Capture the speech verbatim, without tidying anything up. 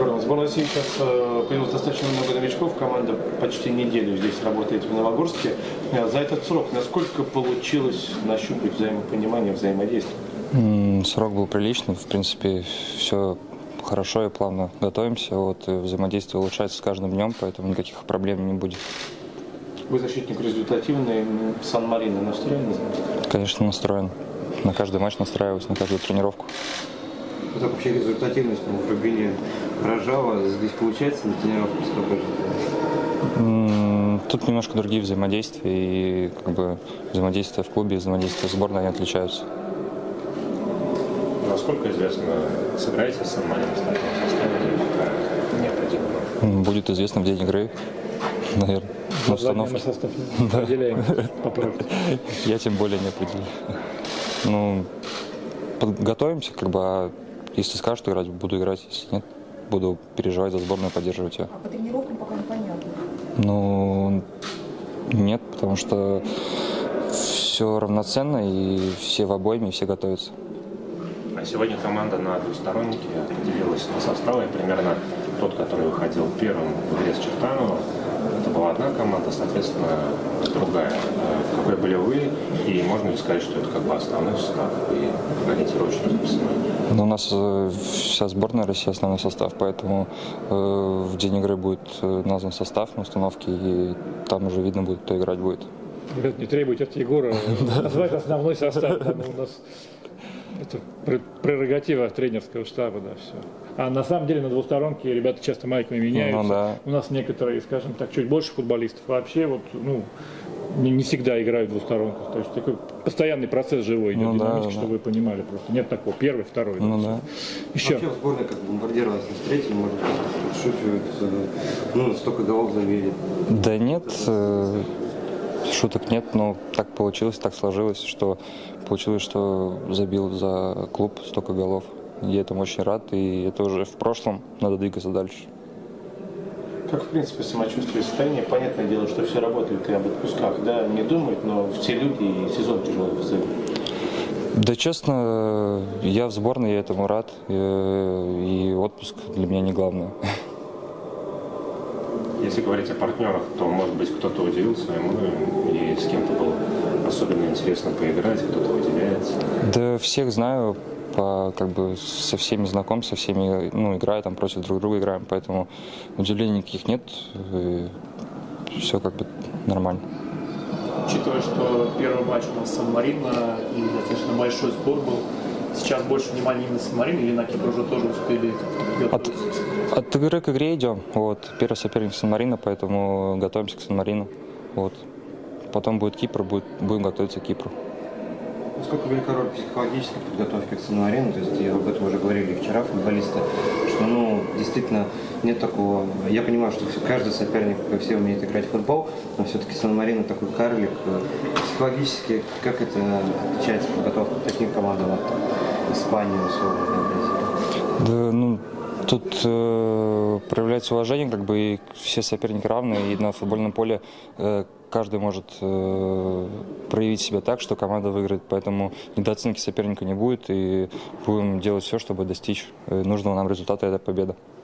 Егор, в сборной России сейчас э, появилось достаточно много новичков. Команда почти неделю здесь работает в Новогорске. Э, за этот срок насколько получилось нащупать взаимопонимание, взаимодействие? Mm, срок был приличный. В принципе, все хорошо и плавно готовимся. Вот, взаимодействие улучшается с каждым днем, поэтому никаких проблем не будет. Вы защитник результативный. Сан-Марино настроен? Конечно, настроен. На каждый матч настраиваюсь, на каждую тренировку. Вот так вообще результативность в Рубине поражала. Здесь получается на тренировке столько же? Тут немножко другие взаимодействия. И как бы взаимодействие в клубе, взаимодействие в сборной, они отличаются. Насколько известно, сыграете с Сан-Марино в стартовом составе, пока не определено? Будет известно в день игры, наверное. На установке. Состав не определяем. Я тем более не определяю. Ну, подготовимся, как бы, а если скажут играть, буду играть, если нет, буду переживать за сборную, поддерживать ее. А по тренировкам пока непонятно? Ну, нет, потому что все равноценно, и все в обойме, и все готовятся. А сегодня команда на двустороннике определилась на составе. Примерно тот, который выходил первым в игре с Чертановым, это была одна команда, соответственно, другая. В какой были вы? И можно ли сказать, что это как бы основной состав и ориентировочно записной? Но у нас э, вся сборная России основной состав, поэтому э, в день игры будет э, назван состав на установке, и там уже видно будет, кто играть будет. Ребят, не требуйте от Егора назвать основной состав. Там у нас это прерогатива тренерского штаба, да, все. А на самом деле на двусторонке ребята часто майками меняются. Ну, да. У нас некоторые, скажем так, чуть больше футболистов вообще вот, ну, не, не всегда играют в двусторонках. То есть такой постоянный процесс живой идет, ну, динамический, да, чтобы да. вы понимали просто. Нет такого первый, второй. Ну, да. Еще. Вообще в сборной как бомбардировалась не встретили, может быть, шутят, ну, столько голов забили. Да нет, э, шуток нет, но так получилось, так сложилось, что получилось, что забил за клуб столько голов. Я этому очень рад, и это уже в прошлом, надо двигаться дальше. Как, в принципе, самочувствие, состояние? Понятное дело, что все работают и об отпусках, да, не думают, но все люди, и сезон тяжелый в целом. Да, честно, я в сборной, я этому рад, и отпуск для меня не главное. Если говорить о партнерах, то, может быть, кто-то удивил своему, и с кем-то было особенно интересно поиграть, кто-то выделяется? Да, всех знаю, по, как бы со всеми знаком, со всеми, ну, играю, там против друг друга играем, поэтому удивлений никаких нет, все как бы нормально. Учитывая, что первый матч у нас Сан-Марино и достаточно большой спор был, сейчас больше внимания именно Сан-Марино или на Кипр уже тоже успели от, от игры к игре идем. Вот. Первый соперник Сан-Марино, поэтому готовимся к Сан-Марино. Вот. Потом будет Кипр, будет, будем готовиться к Кипру. Насколько велика роль психологической подготовки к Сан-Марино? То есть об этом уже говорили вчера футболисты, что ну действительно нет такого. Я понимаю, что каждый соперник, все умеют играть в футбол, но все-таки Сан-Марино такой карлик. Психологически как это отличается подготовка к таким командам от Испании, условно, Бразилии? Да, ну тут э, проявляется уважение, как бы и все соперники равны, и на футбольном поле э, каждый может э, проявить себя так, что команда выиграет, поэтому недооценки соперника не будет, и будем делать все, чтобы достичь нужного нам результата, это победа.